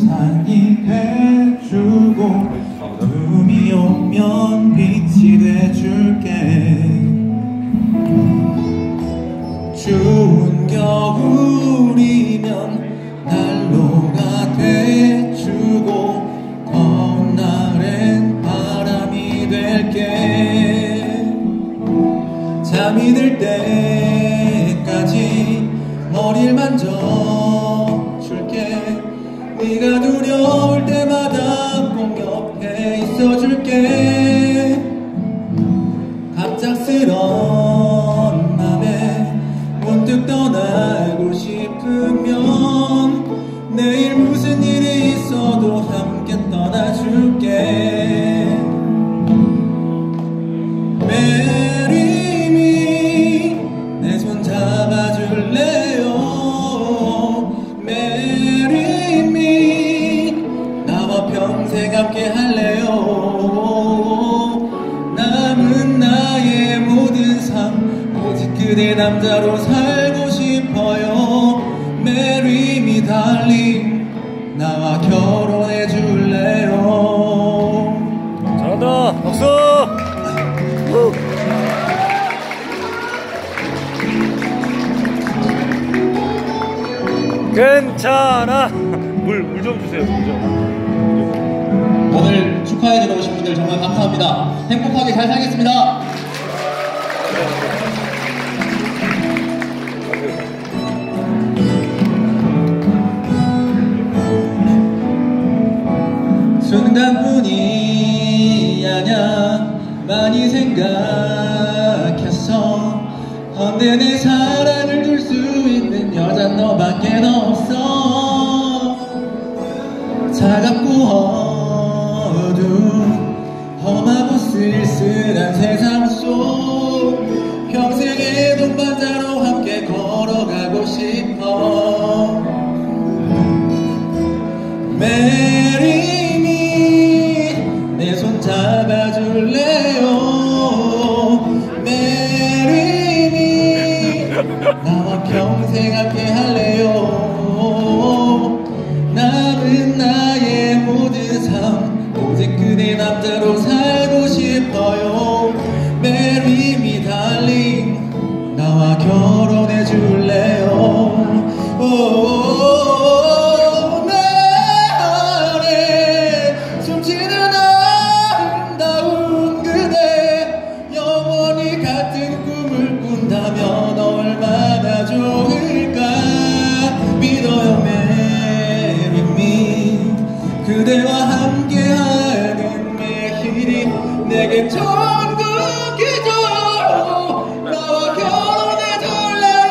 우산이 돼주고 어둠이 오면 빛이 돼줄게. 추운 겨울이면 난로가 돼주고 더운 날엔 바람이 될게. 잠이 들 때까지 머리를 만져줄게. 네가 두려울 때마다 꼭 옆에 있어줄게. 갑작스런 맘에 문득 떠나고 싶으면 내일 무슨 일이 있어도 함께 떠나줄게. Marry me, 내 손 잡아줄래요? Marry me, 나와 평생 함께 할래요? 남은 나의 모든 삶 오직 그대 남자로 살고 싶어요. Marry me darling, 나와 결혼해 줄래요? 잘한다. 박수. 괜찮아. 물 좀 주세요. 물 좀. 오늘 축하해주러 오신 분들 정말 감사합니다. 행복하게 잘 살겠습니다. 순간뿐이 아냐 많이 생각했어. 헌데 내 사랑을 줄 수 있는 여잔 너밖에 없어. 차갑고 어두운 험하고 쓸쓸한 세상 속 평생의 동반자로 함께 걸어가고 싶어. Marry me, 내 손 잡아줄래요? Marry me, 나와 평생 함께 할래요? 남은 나의 모든 삶 오직 그대 남자로 살고 싶어요. Marry me darling, 나와 결혼해 줄래요? 꾼다면 얼마나 좋을까. 믿어요 Marry me, 그대와 함께하는 매일이 내게 천국이죠. 나와 결혼해 줄래요?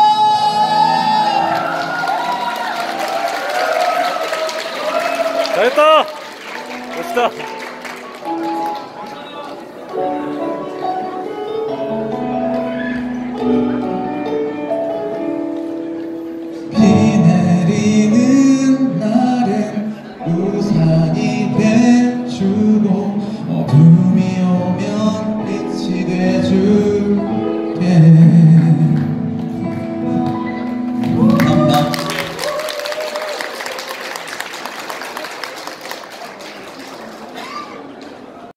잘했다. 멋있다. Thank you.